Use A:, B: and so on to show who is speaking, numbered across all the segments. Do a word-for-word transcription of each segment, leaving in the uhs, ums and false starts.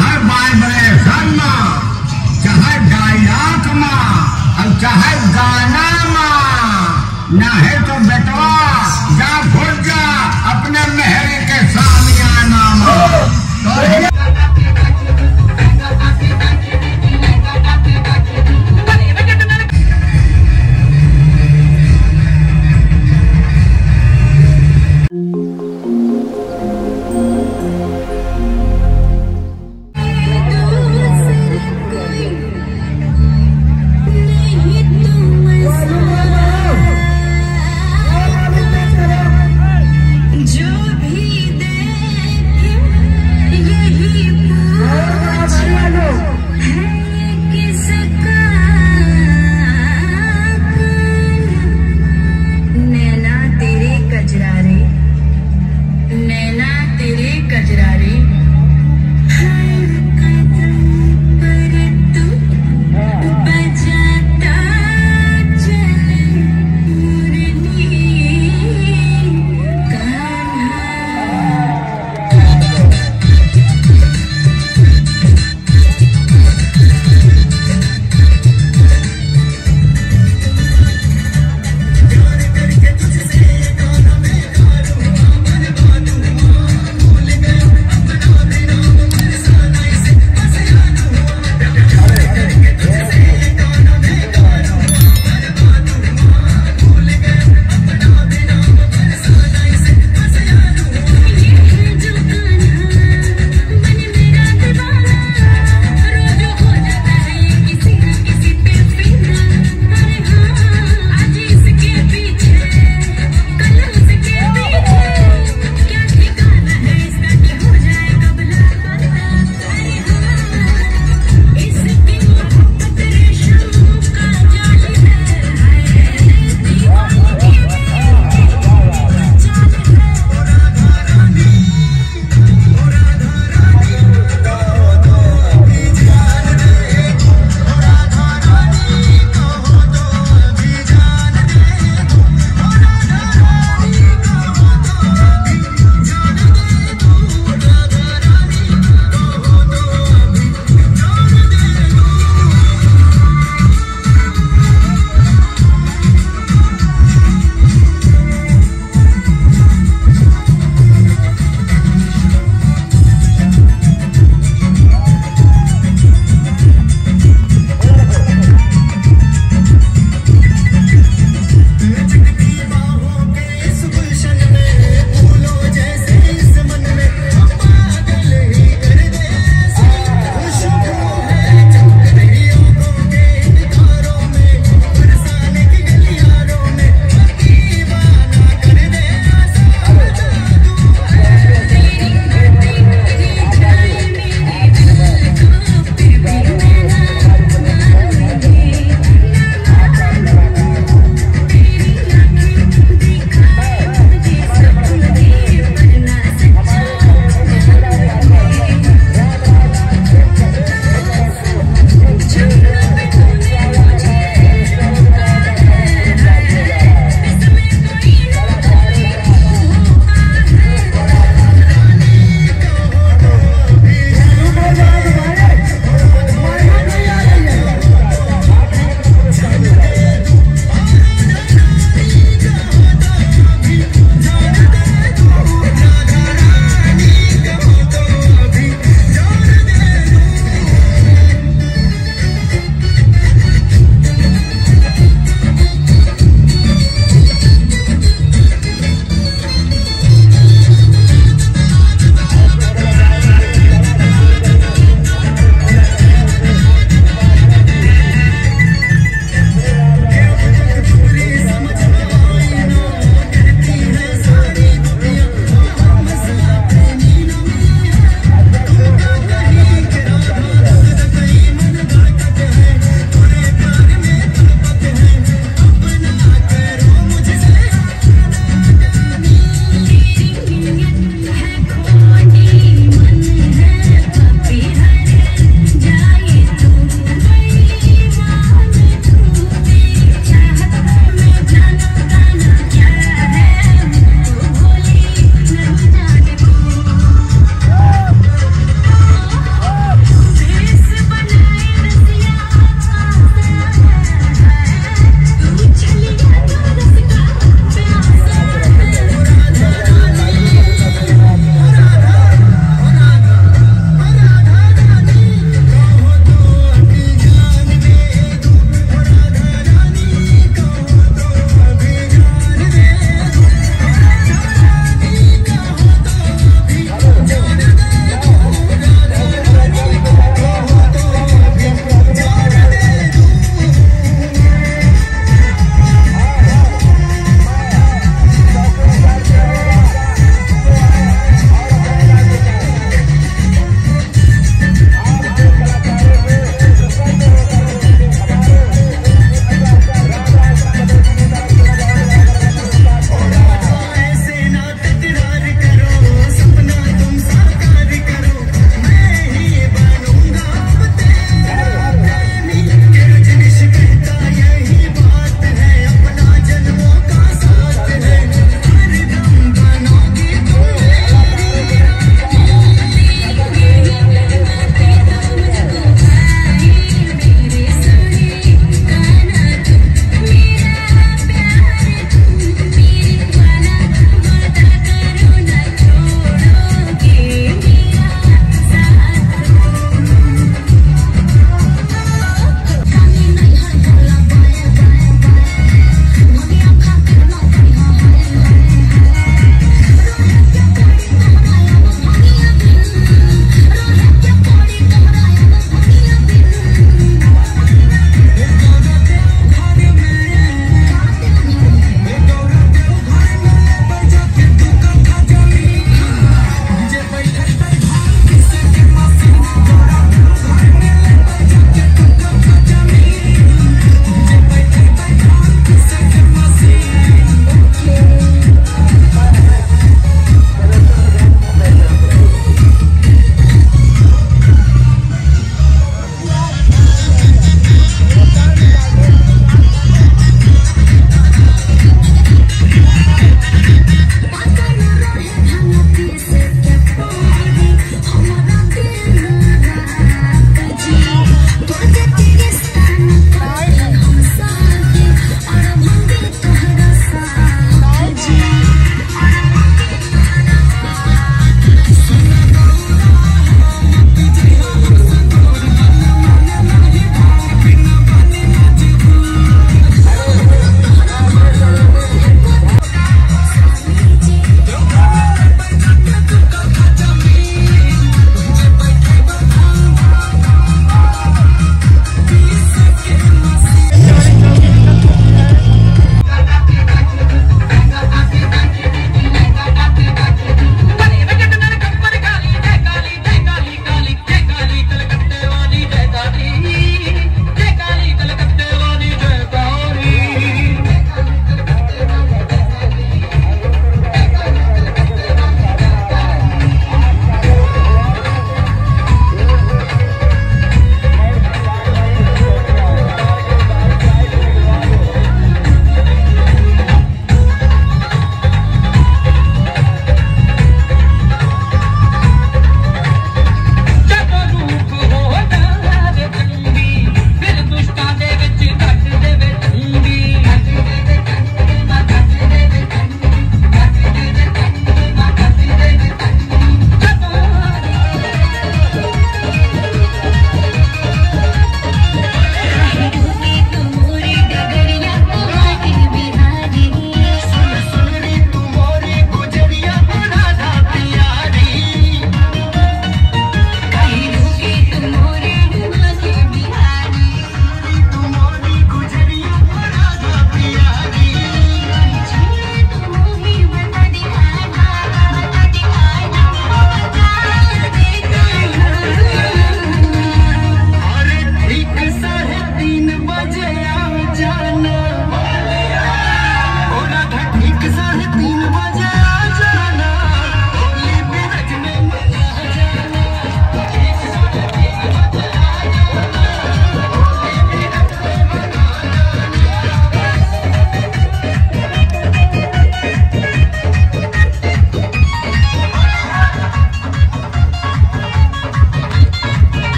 A: चाहे वाइब्रेशन में, चाहे डायलॉग में और चाहे गाना में, ना है तो बेटवा जा घुस जा अपने मेहर के सामियाना में।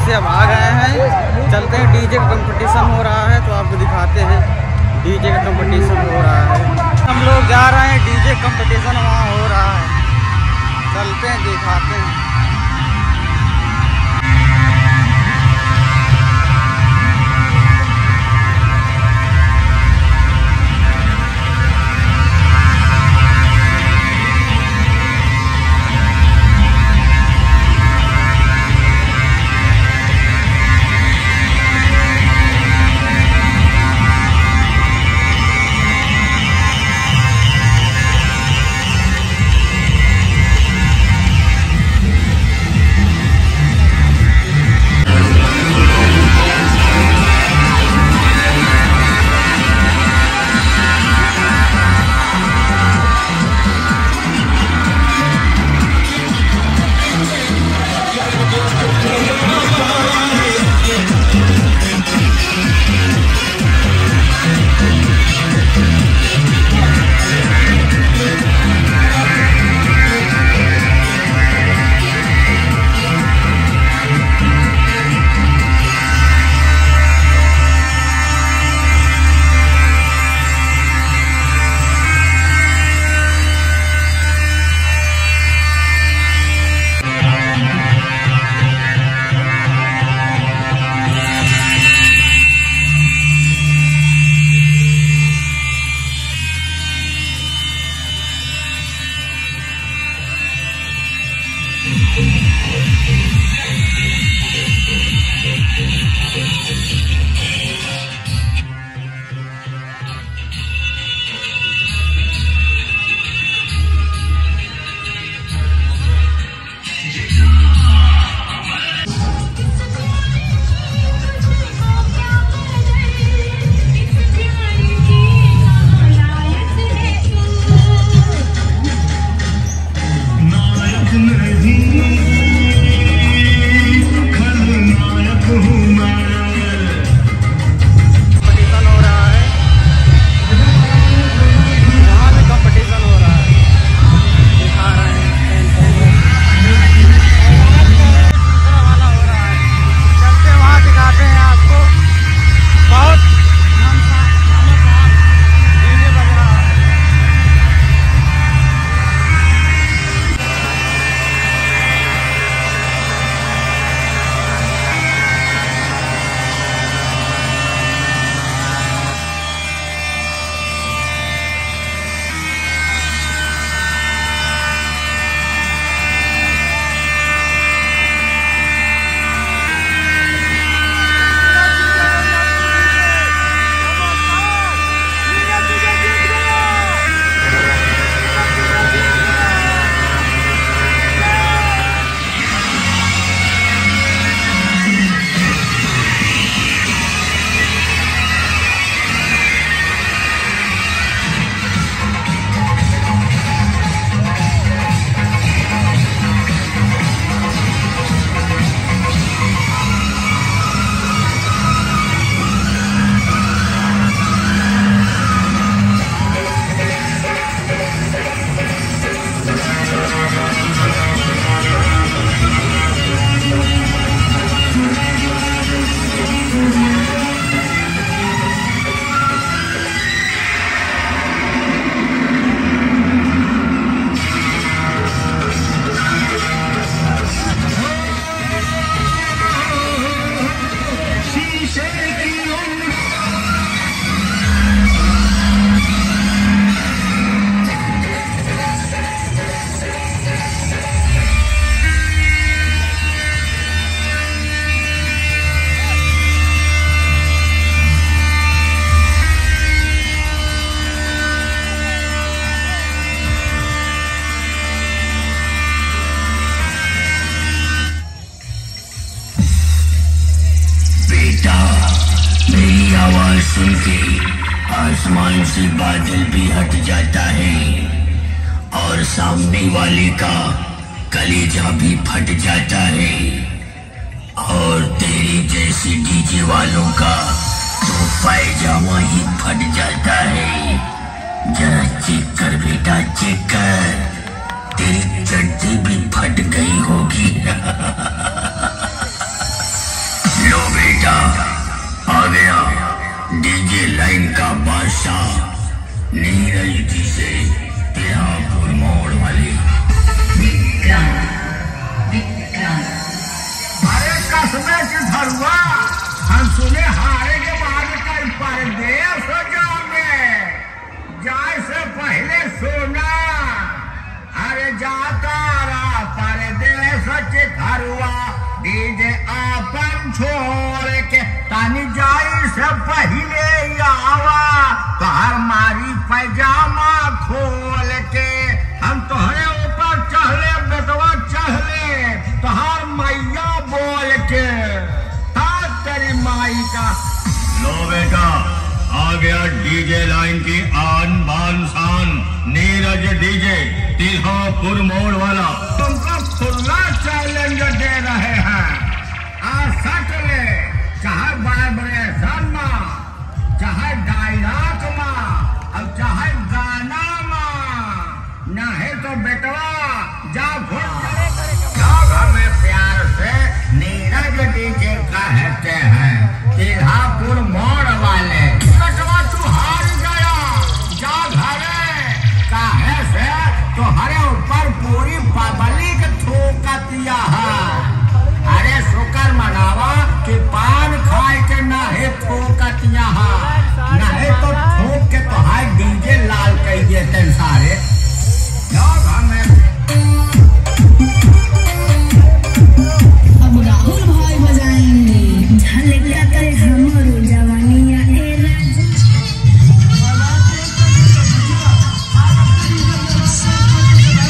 B: से अब आ गए हैं, चलते हैं। डीजे का कंपटीशन हो रहा है तो आपको दिखाते हैं। डीजे का कंपटीशन हो रहा है, हम लोग जा रहे हैं, डीजे कंपटीशन वहाँ हो रहा है, चलते हैं दिखाते हैं।
A: सुन के आसमान से बादल भी हट जाता है और सामने वाले का कलेजा भी फट जाता है और तेरे जैसे डीजे वालों का तो पायजामा ही फट जाता है। जरा चेक कर बेटा, चेक कर, तेरी चड्डी भी फट गई होगी। बेटा आ गया डीजे लाइन का बादशाह नीरज जी से तिलहापुर मोड़ वाले विक्रम विक्रम। अरे कसमे की धरुआ हम सुने हारे के बाद कल परदेश हो जाओगे, जाए से पहले सोना। अरे जाता रहा परदेश के धरुआ डीजे आपन छोड़ के तानी जाई से पहले आवा तोहर मारी पैजामा खोल के हम तोहरे ऊपर चढ़ले बेटवा चढ़ले तोहर मैया बोल के ता तेरी माई का। लो बेटा आ गया डीजे लाइन की आन बान शान नीरज डीजे तिलहापुर मोड़ वाला तुमको खुला चैलेंज दे रहे हैं। आ सकले चाहे वाइब्रेशन में चाहे डायलॉग में और चाहे गाना में, नहीं तो बेटवा जा हमें प्यार से नीरज डीजे कहते हैं तिलहापुर मोड़ वाले। बेटवा तू हार गया, जा घरे काहे से तुम्हारे ऊपर पूरी पब्लिक थूकतिया है। अरे शुक्र मनावा कि पान खाए के नहीं थूकतिया है, नहीं तो थूक के तुहार डीजे लाल कह देते सारे।
C: अब राहुल भाई बजाएंगे झलका करे हमरो जवानिया ए राजा।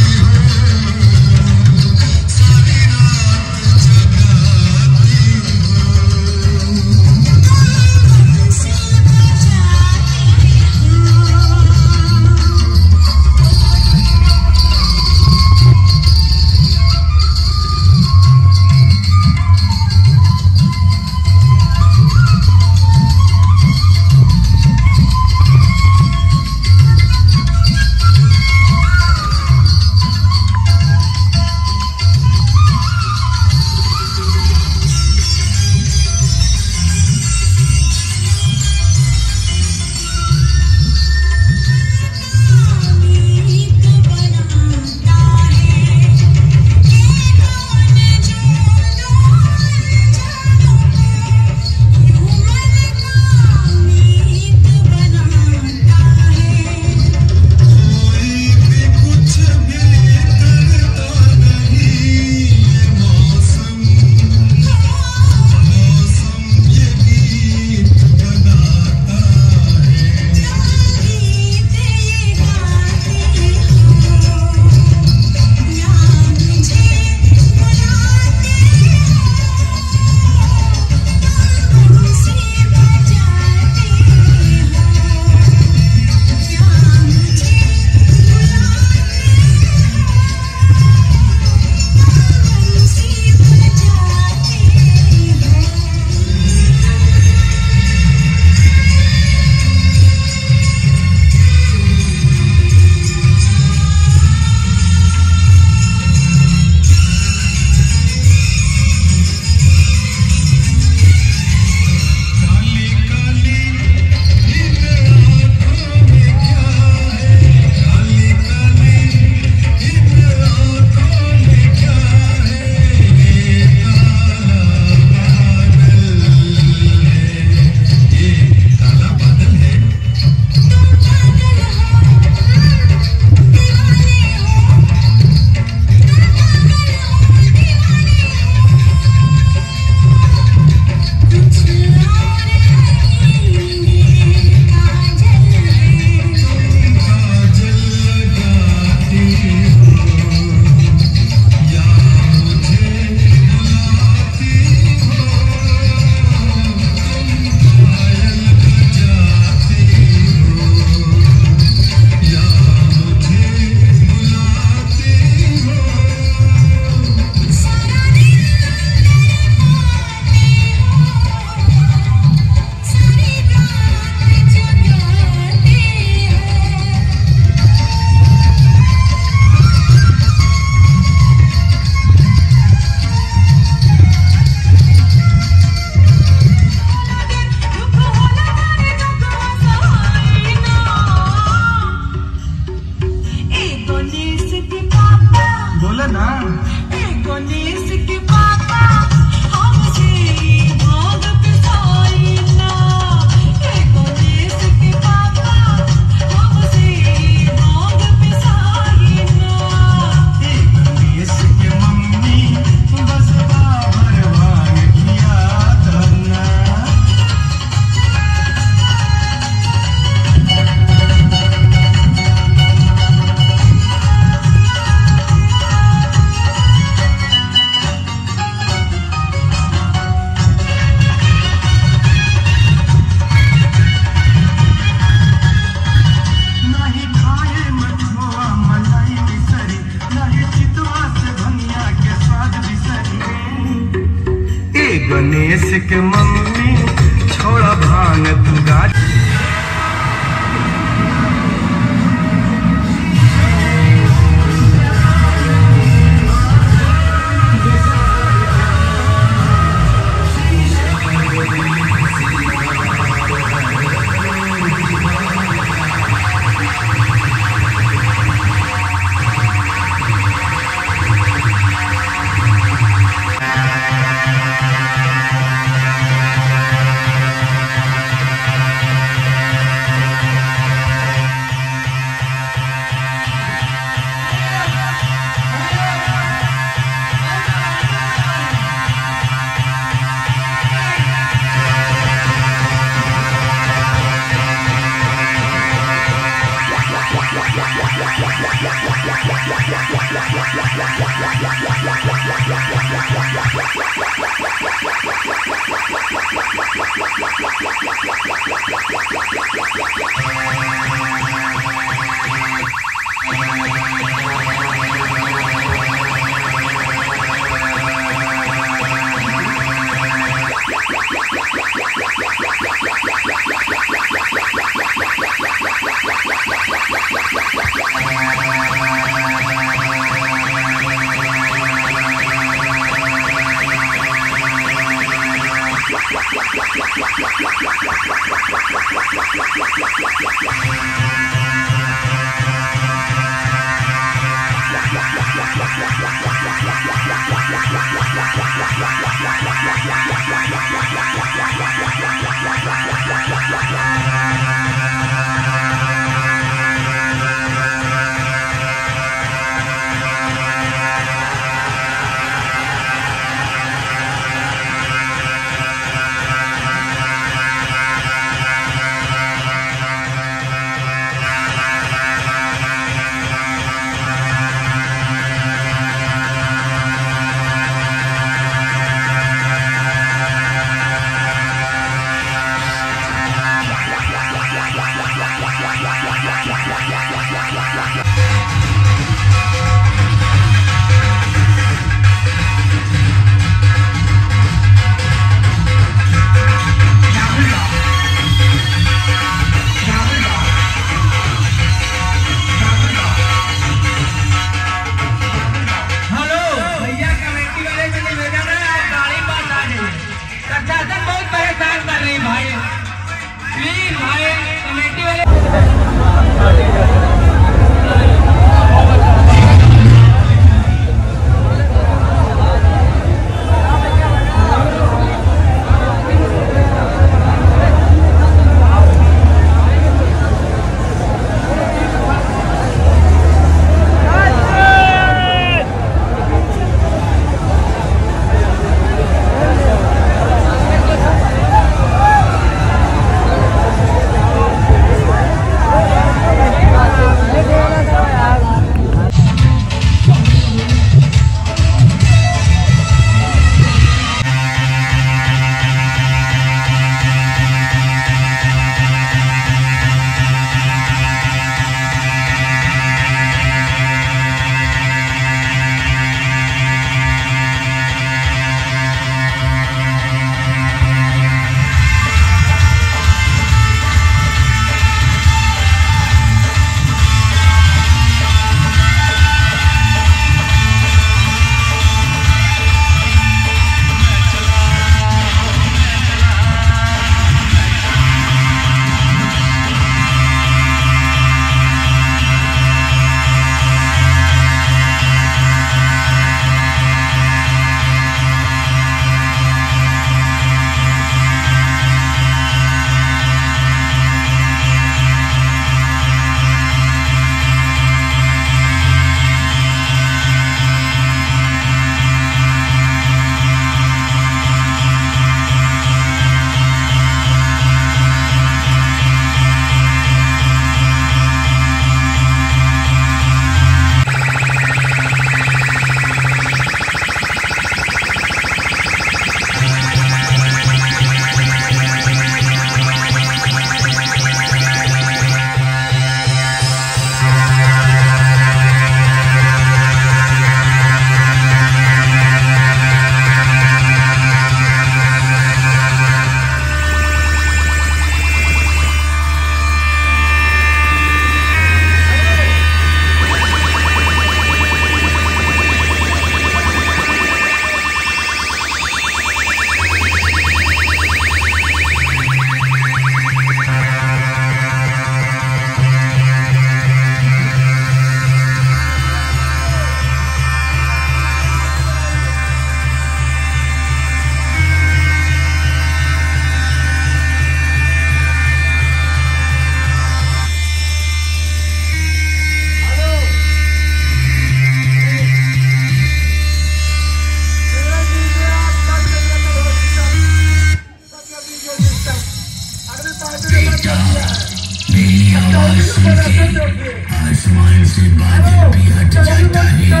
D: आसमान से बादल भी हट जाता है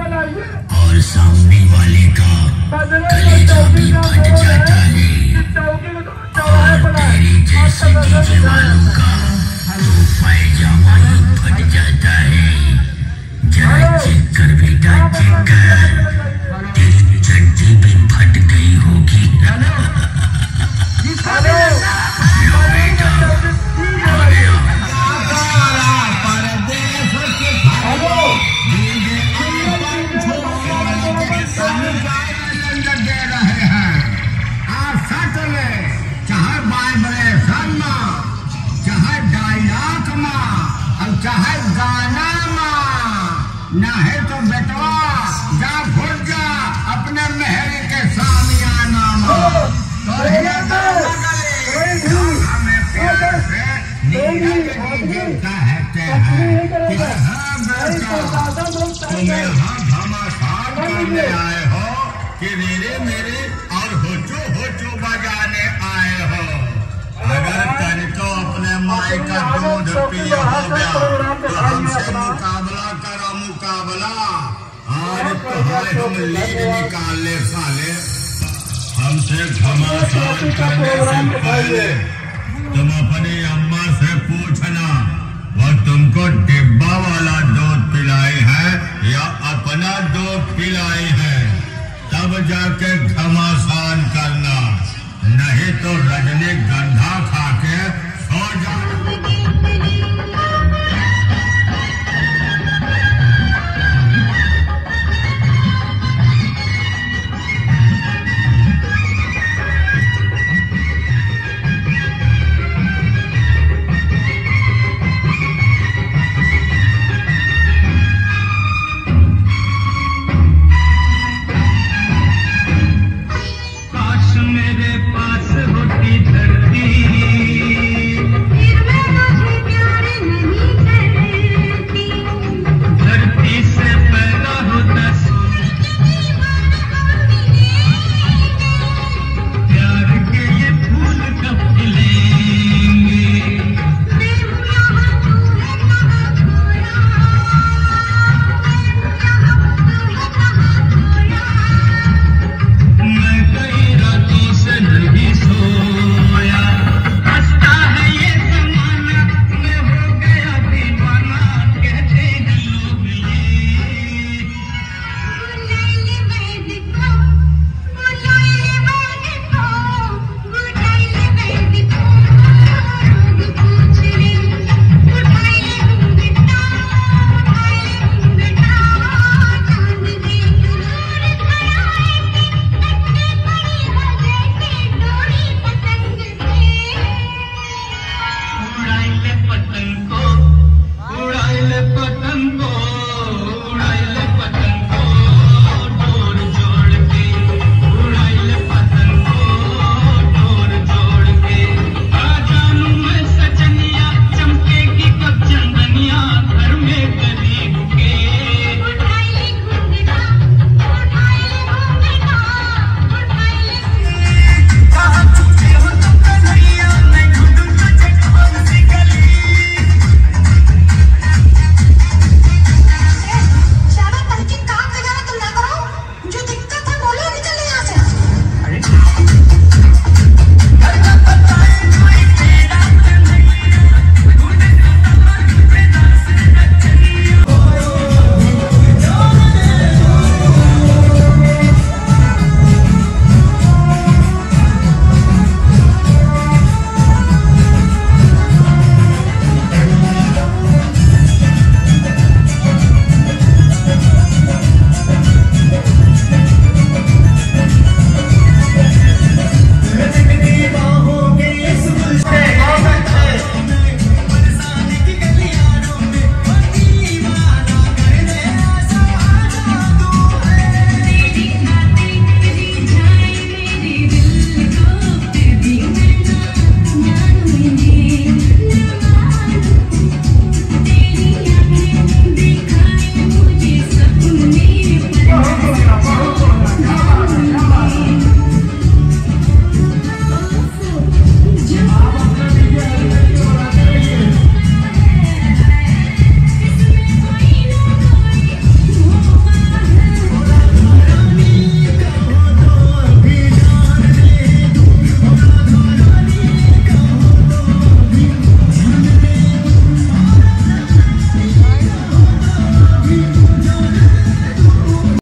D: और सामने वाले का कलेजा भी फट जाता है और तेरे जैसे डीजे वालों का तो पैजामा ही फट जाता है। जरा चेक कर बेटा, चेक कर, तेरी चड्डी भी फट गई होगी। लो बेटा, आ गया।
A: चाहे वाइब्रेशन में, चाहे डायलॉग में, और चाहे गाना में, ना है तो बेटवा जा भूल जा अपने मेहर के सामियाना में। तो कहते हैं कि हाँ बेटा तुम यहाँ घमासान करने आए हो कि रेरे मेरे और होचो होचो बजाने आए हो। अगर तनिको अपने माई का दूध पिया हो गया तो हमसे मुकाबला करो मुकाबला। आज तुम्हारे हम लीड निकाल ले साले। हमसे घमासान करने से पहले तुम अपनी अम्मा से पूछना वो तुमको डिब्बा वाला दूध पिलाई है या अपना दूध पिलाई है, तब जाके घमासान करना, नहीं तो रजनीगंधा खा के सो जा।
E: पतंग